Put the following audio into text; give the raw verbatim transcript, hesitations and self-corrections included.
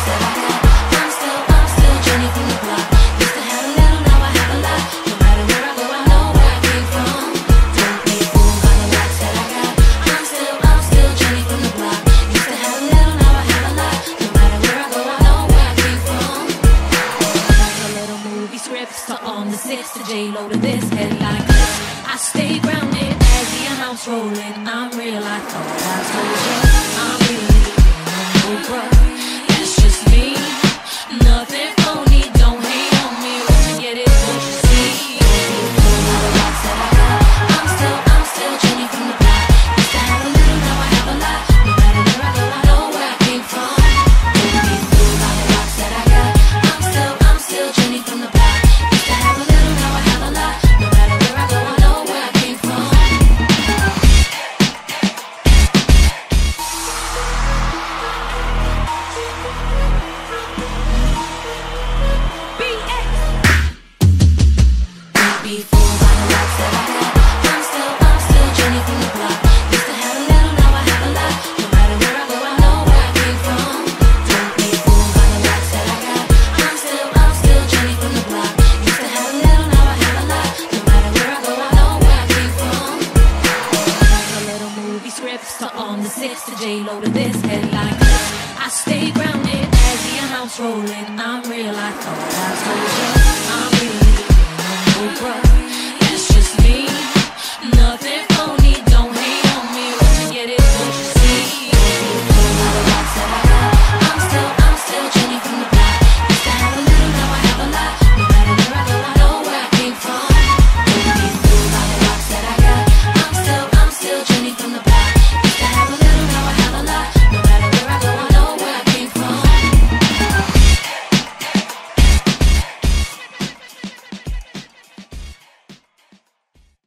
that I got. I'm still, I'm still Jenny from the block. Used to have a little, now I have a lot. No matter where I go, I know where I came from. Don't be fooled by the rocks that I got. I'm still, I'm still Jenny from the block. Used to have a little, now I have a lot. No matter where I go, I know where I came from. A little movie script, so on the six to J-Lo to this headline clip. I stay grounded as the amounts rolling. I'm real, I thought I told you. I'm really no bruh. That's just me. Nothing phony, don't hate on me. When you get it, what you see. All the rocks that I got. I'm still, I'm still Jenny from the block. Used to have a little, now I have a lot. No matter where I go, I know where I came from. Don't be fooled by the rocks that I got. I'm still, I'm still Jenny from the block. Used to have a little, now I have a lot. No matter where I go, I know where I came from. Be fooled by the rocks that I got. I'm still, I'm still Jenny from the block. Used to have a little, now I have a lot. No matter where I go, I know where I came from. Don't be fooled by the rocks that I got. I'm still, I'm still Jenny from the block. Used to have a little, now I have a lot. No matter where I go, I know where I came from. A little movie script, so on the six to J-Lo to this headline clip. I stay grounded as the amounts rolling. I'm real, I thought